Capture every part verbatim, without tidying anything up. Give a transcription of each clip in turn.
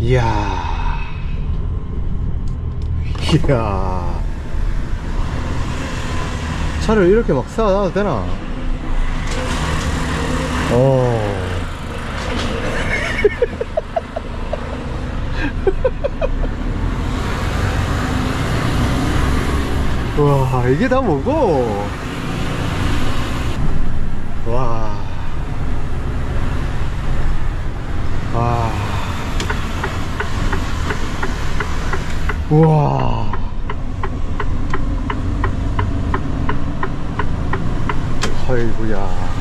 이야, 이야, 차를 이렇게 막 쌓아놔도 되나? 어. 와, 이게 다 뭐고? 와. 와. 우와. 아이고야.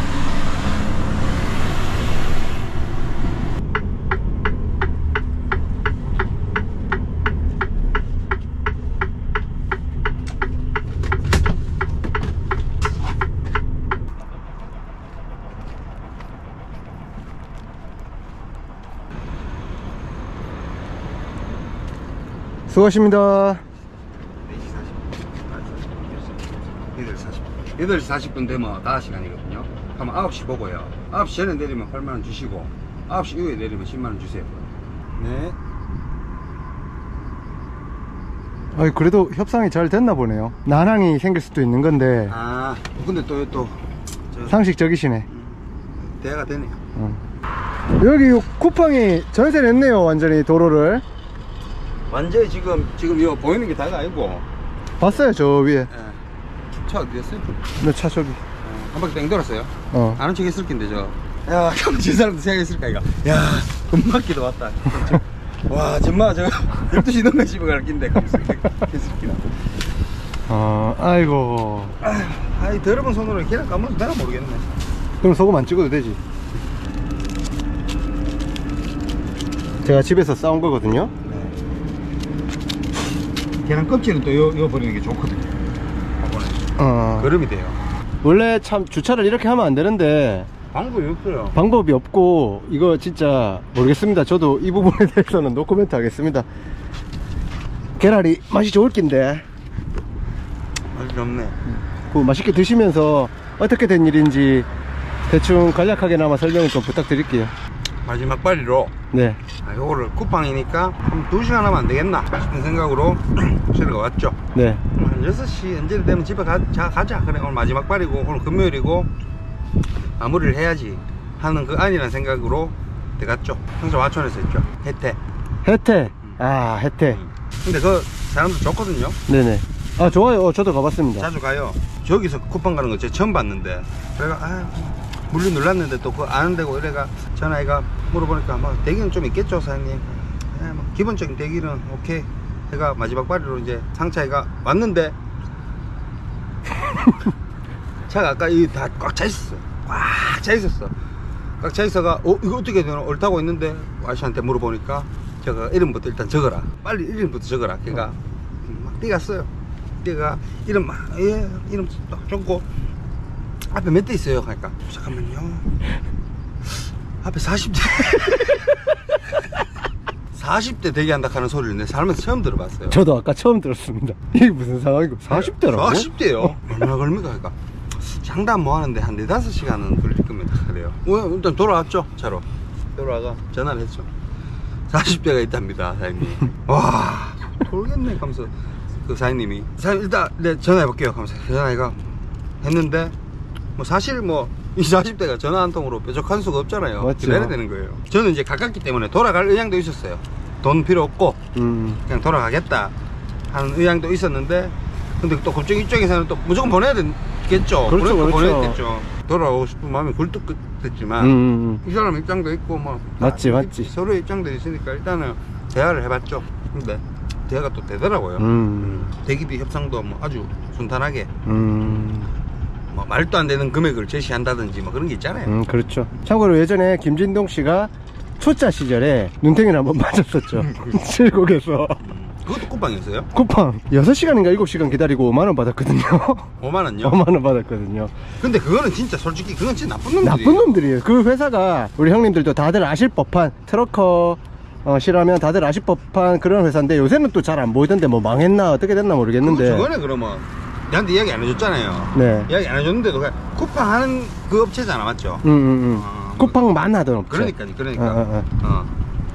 수고하십니다. 여덟 시 사십 분 되면 다섯 시간이거든요. 그러면 아홉 시 보고요. 아홉 시 전에 내리면 팔만 원 주시고 아홉 시 이후에 내리면 십만 원 주세요. 네. 아니, 그래도 협상이 잘 됐나 보네요. 난항이 생길 수도 있는 건데. 아, 근데 또 또 상식적이시네. 대화가 되네요. 어. 여기 쿠팡이 전세 냈네요. 완전히 도로를. 완전히 지금 지금 이거 보이는 게 다가 아니고. 봤어요, 저 위에. 예. 차 어디였어요? 내 차 저기. 어, 한 바퀴 땡 돌았어요. 어. 아는 척 했을 낀데 저. 야, 형, 저 사람도 생각했을까 이거. 야, 금바퀴도 왔다. 와, 정말 저 열두 시 넘게 집에 갈 낀데 했을 끼나. 어, 아이고. 아이, 더러운 손으로 계란 까먹어도 내가 모르겠네. 그럼 소금 안 찍어도 되지. 제가 집에서 싸운 거거든요. 계란 껍질은 또 요, 요 버리는 게 좋거든요. 이번에 어. 거름이 돼요. 원래 참 주차를 이렇게 하면 안 되는데 방법이 없어요. 방법이 없고, 이거 진짜 모르겠습니다. 저도 이 부분에 대해서는 노코멘트 하겠습니다. 계란이 맛이 좋을 낀데. 맛이 없네. 그 맛있게 드시면서 어떻게 된 일인지 대충 간략하게나마 설명을 좀 부탁드릴게요. 마지막 발리로 네. 아, 요거를 쿠팡이니까 한 두 시간 하면 안 되겠나 싶은 생각으로 저희가 왔죠. 네. 한 여섯 시 언제 되면 집에 가, 자, 가자. 그래, 오늘 마지막 발이고 오늘 금요일이고 마무리를 해야지 하는 그 아니라는 생각으로 들어갔죠. 항상 와천에서 했죠. 혜태. 혜태. 아, 혜태. 근데 그 사람들 좋거든요. 네네. 아, 좋아요. 어, 저도 가봤습니다. 자주 가요. 저기서 쿠팡 가는 거 제가 처음 봤는데 그래가 아, 물류 눌렀는데 또 그거 아는 데고 이래가 전화해가 물어보니까 뭐 대기는 좀 있겠죠 사장님. 예, 뭐 기본적인 대기는 오케이 해가 마지막 발리로 이제 상차해가 왔는데 차가 아까 이 다 꽉 차 있었어. 꽉 차 있었어. 꽉 차 있어가 어 이거 어떻게 되나 옳다고 했는데 아저씨한테 물어보니까 제가 이름부터 일단 적어라. 빨리 이름부터 적어라. 걔가 막 뛰갔어요. 뛰가 이름 막 예 이름 딱 적고 앞에 몇 대 있어요? 그러니까 잠깐만요. 앞에 사십 대 사십 대 대기한다 하는 소리를 내 살면서 처음 들어봤어요. 저도 아까 처음 들었습니다. 이게 무슨 상황이고? 사십 대라고? 사십 대요? 얼마나 걸립니까? 그러니까 장담 뭐 하는데 한 네다섯 시간은 걸릴 겁니다. 그래요. well, 일단 돌아왔죠. 차로 돌아가 전화를 했죠. 사십 대가 있답니다 사장님. 와 돌겠네 하면서 그 사장님이 사장님 일단 네, 전화해 볼게요 하면서 전화해가 했는데 뭐 사실 뭐 이 사십 대가 전화 한 통으로 뾰족한 수가 없잖아요. 맞죠. 기다려야 되는 거예요. 저는 이제 가깝기 때문에 돌아갈 의향도 있었어요. 돈 필요 없고 음. 그냥 돌아가겠다 하는 의향도 있었는데 근데 또 그쪽 입장에서는 또 무조건 보내야 되겠죠. 그렇죠, 그렇죠. 보내야겠죠. 돌아오고 싶은 마음이 굴뚝 됐지만 음. 이 사람 입장도 있고 뭐 맞지 맞지. 서로의 입장도 있으니까 일단은 대화를 해봤죠. 근데 대화가 또 되더라고요. 음. 대기비 협상도 뭐 아주 순탄하게 음. 뭐 말도 안 되는 금액을 제시한다든지 뭐 그런 게 있잖아요. 음, 그렇죠. 참고로 예전에 김진동 씨가 초짜 시절에 눈탱이를 한번 맞았었죠. 칠곡에서. 음, 그것도 쿠팡이었어요? 쿠팡 여섯 시간인가 일곱 시간 기다리고 오만 원 받았거든요. 오만 원요? 오만 원 받았거든요. 근데 그거는 진짜 솔직히 그건 진짜 나쁜 놈들이에요. 나쁜 놈들이에요. 그 회사가 우리 형님들도 다들 아실 법한 트럭커 어, 싫어하면 다들 아실 법한 그런 회사인데 요새는 또 잘 안 보이던데 뭐 망했나 어떻게 됐나 모르겠는데. 저번에 그러면 내한테 이야기 안 해줬잖아요. 네. 이야기 안 해줬는데도 그냥 쿠팡 하는 그 업체잖아 맞죠? 응, 응, 응. 어, 쿠팡만 하던 업체. 그러니까 그러니까 어, 어, 어. 어.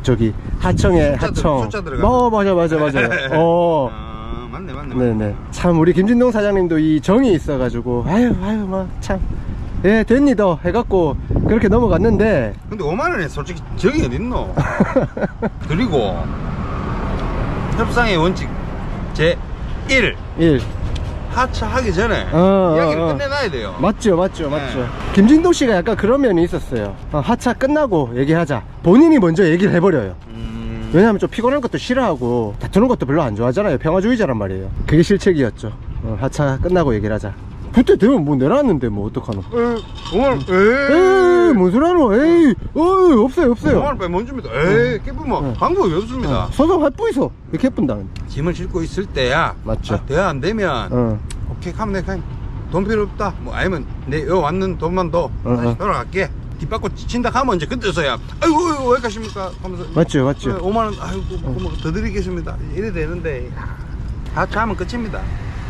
저기 하청에 숫자 들- 하청. 숫자 들어가는. 어 맞아 맞아 맞아. 어. 아, 맞네 맞네. 네네. 맞네. 참 우리 김진동 사장님도 이 정이 있어가지고 아유 아유 막 참. 예 됐니더 해갖고 그렇게 넘어갔는데. 근데 오만 원에 솔직히 정이 어딨노? 그리고 협상의 원칙 제일 일. 하차하기 전에 어, 이야기를 어, 어. 끝내놔야 돼요. 맞죠 맞죠 네. 맞죠. 김진동 씨가 약간 그런 면이 있었어요. 어, 하차 끝나고 얘기하자. 본인이 먼저 얘기를 해버려요. 음... 왜냐하면 좀 피곤한 것도 싫어하고 다투는 것도 별로 안 좋아하잖아요. 평화주의자란 말이에요. 그게 실책이었죠. 어, 하차 끝나고 얘기를 하자. 그때 되면 뭐 내놨는데 뭐 어떡하노. 오만 원, 에이 뭔 소리 하노. 에이 어이 없어요 없어요. 오만 원 빼면 뭔 줍니다. 에이 깨부면 응. 방법이 없습니다. 어, 소송할 뿌이소 이렇게 예쁜다는. 짐을 싣고 있을 때야 맞죠. 아, 대화 안 되면 어. 오케이 가면 돼 가면 돈 필요 없다 뭐 아니면 내 여 왔는 돈만 더 어, 다시 어. 돌아갈게 뒷바꿔 친다 하면 이제 그때서야 아이고 아이고 왜 가십니까 하면서 맞죠 맞죠. 오만 원 아이고 뭐 더 드리겠습니다 이래 되는데 하차하면 끝입니다.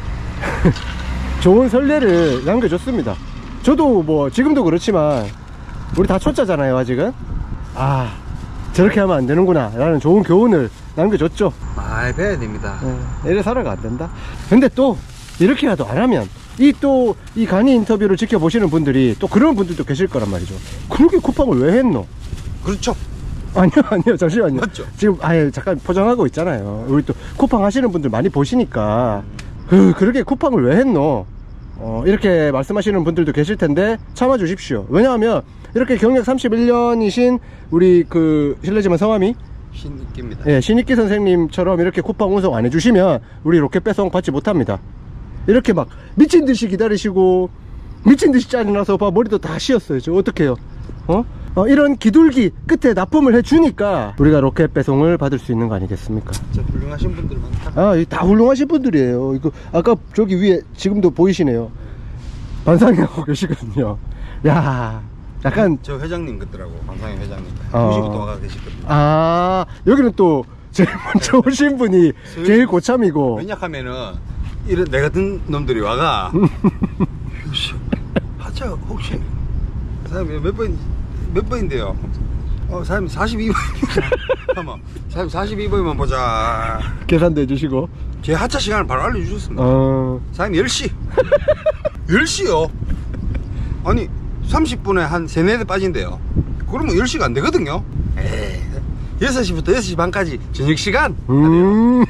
좋은 선례를 남겨줬습니다. 저도 뭐 지금도 그렇지만 우리 다 초짜잖아요 아직은. 아 저렇게 하면 안 되는구나 라는 좋은 교훈을 남겨줬죠. 많이 배워야 됩니다. 예, 이래 살아가 안 된다. 근데 또 이렇게라도 안 하면 이 또 이 간이 인터뷰를 지켜보시는 분들이 또 그런 분들도 계실 거란 말이죠. 그렇게 쿠팡을 왜 했노? 그렇죠. 아니요 아니요 잠시만요. 맞죠? 지금 아예 잠깐 포장하고 있잖아요. 우리 또 쿠팡 하시는 분들 많이 보시니까 그 그렇게 쿠팡을 왜 했노? 어, 이렇게 말씀하시는 분들도 계실 텐데 참아 주십시오. 왜냐하면 이렇게 경력 삼십일 년이신 우리 그 실례지만 성함이 신입기입니다. 예, 신익기 선생님처럼 이렇게 쿠팡 운송 안 해주시면 우리 로켓 배송 받지 못합니다. 이렇게 막 미친듯이 기다리시고 미친듯이 짜증나서 봐 머리도 다 씌었어요. 저 어떡해요? 어? 어, 이런 기둘기 끝에 납품을 해주니까 우리가 로켓 배송을 받을 수 있는 거 아니겠습니까? 진짜 훌륭하신 분들 많다. 아, 다 훌륭하신 분들이에요. 이거 아까 저기 위에 지금도 보이시네요. 반상회하고 계시거든요. 야, 약간 저 회장님 같더라고. 반상회 회장님. 어. 두 시부터 와가 계시거든요. 아 여기는 또 제일 먼저 오신 분이 제일 고참이고. 왜냐하면은 이런 내 같은 놈들이 와가 혹시 하차 혹시 사장님 몇 번 몇 번인데요? 어 사장님 사십이 번입니다. 잠깐만 사장님 사십이 번만 보자. 계산도 해주시고. 제 하차 시간을 바로 알려주셨습니다. 어. 사장님 열 시 열 시요? 아니 삼십 분에 한 세네 대 빠진대요. 그러면 열 시가 안 되거든요. 에이 여섯 시부터 여섯 시 반까지 저녁 시간. 음.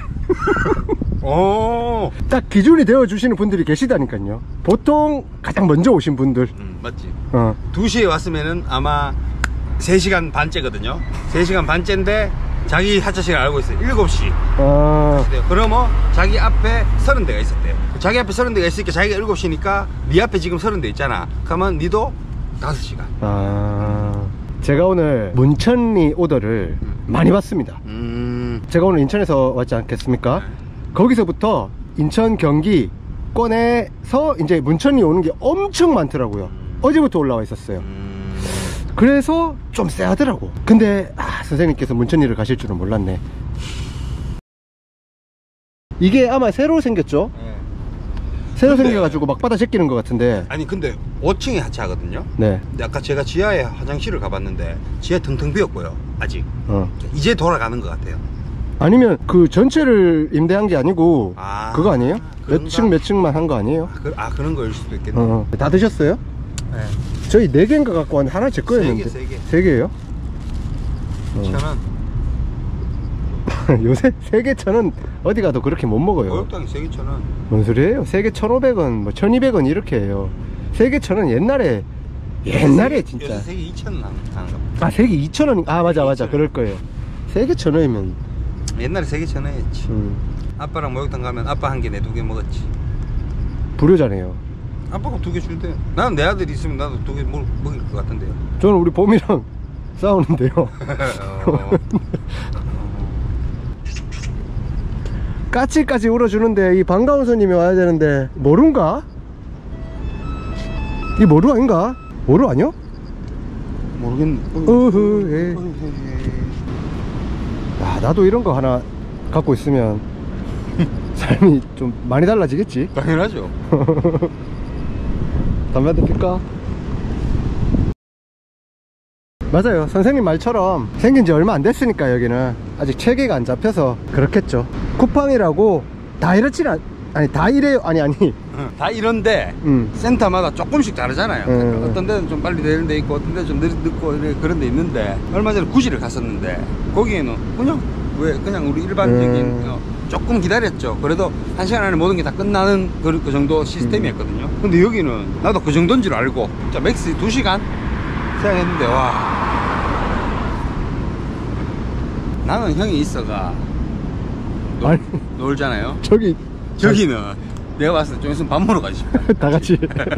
오. 딱 기준이 되어주시는 분들이 계시다니까요. 보통 가장 먼저 오신 분들. 음, 맞지. 어. 두 시에 왔으면은 아마 세 시간 반째거든요. 세 시간 반째인데 자기 하차 시간 알고 있어요. 일곱 시. 아. 그러면 자기 앞에 서른 대가 있었대요. 자기 앞에 서른 대가 있으니까 자기가 일곱 시니까 네 앞에 지금 서른 대 있잖아. 그러면 니도 다섯 시간. 아. 제가 오늘 문천리 오더를 음. 많이 받습니다. 음. 제가 오늘 인천에서 왔지 않겠습니까? 네. 거기서부터 인천 경기권에서 이제 문천리 오는 게 엄청 많더라고요. 음. 어제부터 올라와 있었어요. 음. 그래서 좀 쎄하더라고. 근데 아, 선생님께서 문천리를 가실 줄은 몰랐네. 이게 아마 새로 생겼죠? 네. 새로 근데- 생겨가지고 막 받아 제끼는 것 같은데. 아니 근데 오 층에 하차하거든요. 네. 근데 아까 제가 지하에 화장실을 가봤는데 지하 텅텅 비었고요. 아직 어. 이제 돌아가는 것 같아요. 아니면 그 전체를 임대한 게 아니고 아, 그거 아니에요? 그런가? 몇 층 몇 층만 한 거 아니에요? 아, 그, 아 그런 거일 수도 있겠네. 어. 다 드셨어요? 네. 저희 네 개인가 갖고 왔는데 하나 제 거였는데. 세 개, 세 개. 세 개예요? 어. 천 원. 요새 세 개 천 원 어디 가도 그렇게 못 먹어요. 목욕탕이 세 개 천 원. 뭔 소리예요? 세 개 천오백 원, 뭐 천이백 원 이렇게 해요. 세 개 천 원 옛날에 옛날에 진짜. 요새 세 개 이천 원 하는 거. 아, 세 개 이천 원. 아, 맞아 맞아. 그럴 거예요. 세 개 천 원이면 옛날에 세 개 천 원이었지. 음, 아빠랑 목욕탕 가면 아빠 한 개 내 두 개 먹었지. 불효자네요. 아빠가 두 개 줄대. 나는 내 아들이 있으면 나도 두 개 먹을 것 같은데요. 저는 우리 봄이랑 싸우는데요. 어. 까치까치 울어주는데 이 반가운 손님이 와야 되는데 모루인가? 이 모루 아닌가? 모루 아니요? 모르겠네. 어허, 예. 야, 나도 이런 거 하나 갖고 있으면 삶이 좀 많이 달라지겠지? 당연하죠. 담배 한 대 필까? 맞아요. 선생님 말처럼 생긴 지 얼마 안 됐으니까 여기는 아직 체계가 안 잡혀서 그렇겠죠. 쿠팡이라고 다 이렇지 않 아니 다 이래요. 아니 아니 응, 다 이런데 음. 센터마다 조금씩 다르잖아요. 음. 어떤 데는 좀 빨리 되는 데 있고 어떤 데는 좀 늦, 늦고 이래 그런 데 있는데 얼마 전에 구지를 갔었는데 거기에는 그냥 왜 그냥 우리 일반적인 음. 어, 조금 기다렸죠. 그래도 한 시간 안에 모든 게 다 끝나는 그, 그 정도 시스템이었거든요. 음. 근데 여기는 나도 그 정도인 줄 알고 진짜 맥스 두 시간 생각했는데 와 나는 형이 있어가 놀, 아니. 놀잖아요. 저기 저기는 내가 봤을 때 좀 있으면 밥 먹으러 가고 싶다. 다 같이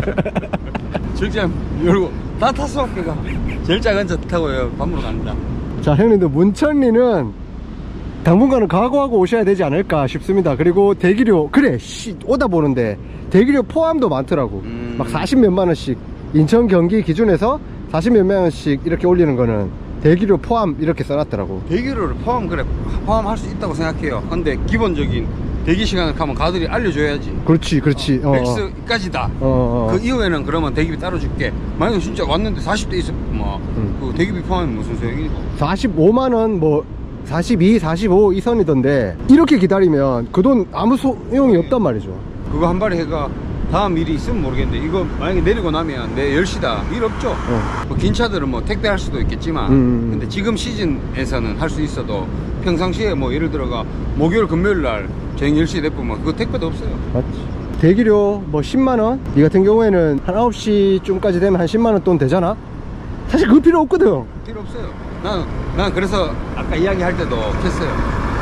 절장 열고 다 탔어. 그니까 제일 작은 차 타고 밥 먹으러 간다. 자 형님들 문천리는 당분간은 각오하고 오셔야 되지 않을까 싶습니다. 그리고 대기료 그래 씨, 오다 보는데 대기료 포함도 많더라고. 음. 막 사십 몇만 원씩 인천 경기 기준에서 사십 몇만 원씩 이렇게 올리는 거는 대기료 포함 이렇게 써놨더라고. 대기료를 포함 그래 포함할 수 있다고 생각해요. 근데 기본적인 대기 시간을 가면 가들이 알려줘야지. 그렇지 그렇지. 어, 어. 맥스까지다. 어, 어. 그 이후에는 그러면 대기비 따로 줄게. 만약에 진짜 왔는데 사십 대 있어 뭐 음. 그 대기비 포함이 무슨 소용이고. 사십오만 원 뭐 사십이, 사십오 이 선이던데 이렇게 기다리면 그 돈 아무 소용이 없단 말이죠. 그거 한 발에 해가 다음 일이 있으면 모르겠는데 이거 만약에 내리고 나면 내 열 시다 일 없죠. 어. 뭐 긴 차들은 뭐 택배할 수도 있겠지만 음. 근데 지금 시즌에서는 할 수 있어도 평상시에 뭐 예를 들어가 목요일 금요일 날 저녁 열 시에 내보면 그거 택배도 없어요. 맞지. 대기료 뭐 십만 원? 이 같은 경우에는 한 아홉 시쯤까지 되면 한 십만 원 돈 되잖아. 사실 그 필요 없거든. 필요 없어요. 난, 난 그래서 아까 이야기할 때도 했어요.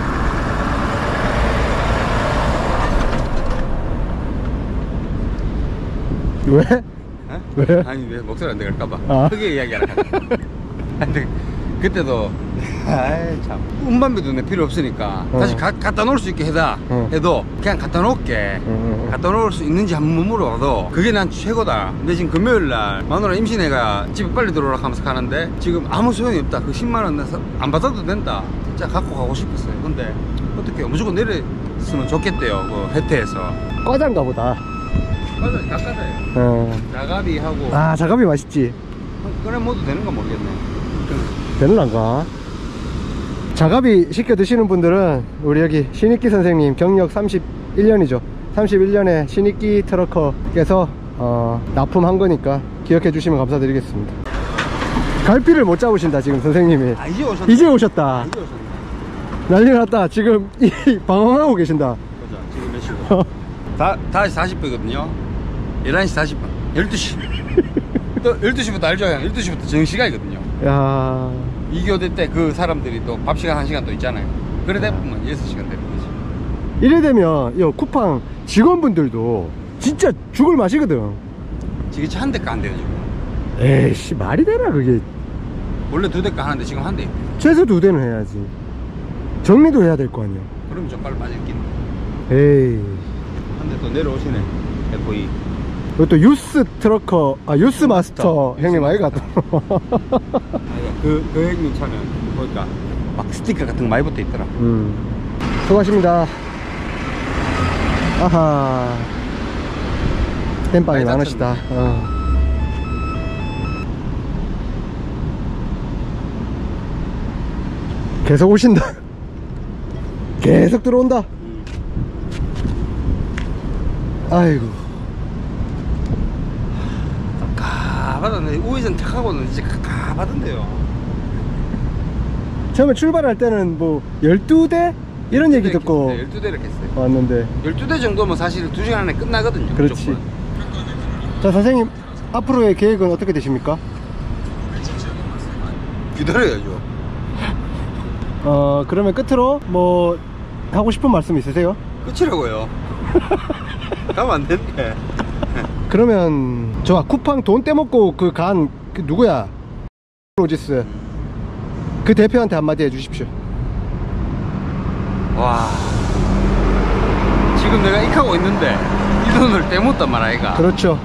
왜? 에? 왜? 아니 왜 목소리 안 들어갈까봐 아. 크게 이야기하라. 근데 그때도 아이 참 운반비도 내 필요 없으니까 어. 다시 가, 갖다 놓을 수 있게 해다 어. 해도 그냥 갖다 놓을게. 어, 어. 갖다 놓을 수 있는지 한번 물어봐도 그게 난 최고다. 근데 지금 금요일날 마누라 임신해가 집에 빨리 들어오라 하면서 가는데 지금 아무 소용이 없다. 그 십만 원 안 받아도 된다. 진짜 갖고 가고 싶었어요. 근데 어떻게 무조건 내렸으면 좋겠대요. 그 혜태에서 과자인가 보다. 맞아 약간가요. 어. 자가비하고 아 자갑이 맛있지. 그래 먹어도 되는 건 모르겠네. 되는란가? 자갑이 시켜 드시는 분들은 우리 여기 신익기 선생님 경력 삼십일 년이죠. 삼십일 년에 신익기 트러커께서 어, 납품한 거니까 기억해 주시면 감사드리겠습니다. 갈피를 못 잡으신다 지금 선생님이. 아 이제 오셨다. 이제 오셨다. 이제 오셨네. 난리 났다. 지금 이 방황하고 계신다. 보자 지금 몇 시고? 다 다시 사십 분이거든요. 열한 시 사십 분. 열두 시. 또 열두 시부터 알죠 형? 열두 시부터 정시간이거든요. 야, 이 교대 때 그 사람들이 또 밥 시간 한 시간 또 있잖아요. 그러다 보면 여섯 시간 되는 거지. 이래 되면 요 쿠팡 직원분들도 진짜 죽을 맛이거든. 지금 한 대가 안 돼요 지금. 에이씨 말이 되나 그게. 원래 두 대가 하는데 지금 한 대. 최소 두 대는 해야지. 정리도 해야 될 거 아니야. 그럼 좀 빨리 빠질긴. 에이. 한 대 또 내려오시네. 에프이. 이것도 유스 트러커, 아 유스 마스터 유스 형님 아이가. 그, 그 형님 차는 보니까 막 스티커 같은 거 많이 붙어 있더라. 음. 수고하십니다. 아하. 땜빵이 많이 많으시다. 어. 계속 오신다. 계속 들어온다. 음. 아이고. 가받았네. 우회전 탁하고는 진짜 가받은데요. 처음에 출발할 때는 뭐 열두 대? 이런 얘기 듣고 열두 대를 했어요. 왔는데. 열두 대 정도면 사실 두 시간 안에 끝나거든요. 그렇지. 무조건. 자 선생님 앞으로의 계획은 어떻게 되십니까? 기다려야죠. 어 그러면 끝으로 뭐 하고 싶은 말씀 있으세요? 끝이라고요. 가면 안 되는데. 그러면 좋아. 쿠팡 돈 떼먹고 그 간 그 누구야? 로지스 그 대표한테 한마디 해주십시오. 와. 지금 내가 익하고 있는데 이 돈을 떼먹었단 말 아이가. 그렇죠.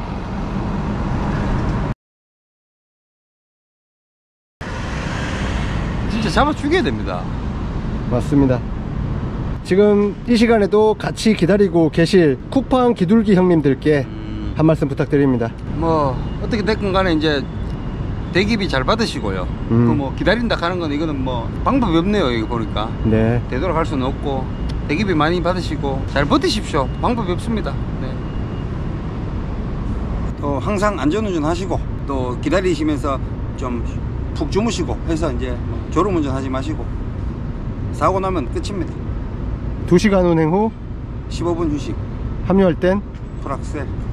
진짜 잡아 죽여야 됩니다. 맞습니다. 지금 이 시간에도 같이 기다리고 계실 쿠팡 기둘기 형님들께 음, 한 말씀 부탁드립니다. 뭐 어떻게 됐건 간에 이제 대기비 잘 받으시고요. 음. 그 뭐 기다린다 하는 건 이거는 뭐 방법이 없네요. 이거 보니까 네. 되돌아갈 수는 없고 대기비 많이 받으시고 잘 버티십시오. 방법이 없습니다. 네. 또 항상 안전운전 하시고 또 기다리시면서 좀 푹 주무시고 해서 이제 뭐 졸음운전 하지 마시고 사고 나면 끝입니다. 두 시간 운행 후 십오 분 휴식 합류할 땐 풀악셀